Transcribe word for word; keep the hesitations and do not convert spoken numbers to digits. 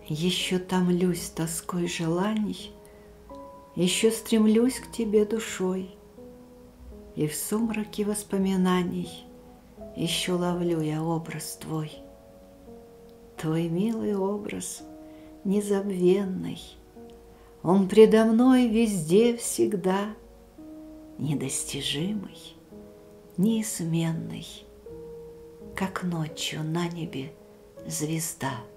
Еще томлюсь тоской желаний, еще стремлюсь к тебе душой, и в сумраке воспоминаний еще ловлю я образ твой. Твой милый образ незабвенный, он предо мной везде всегда, недостижимый, неизменный, как ночью на небе звезда.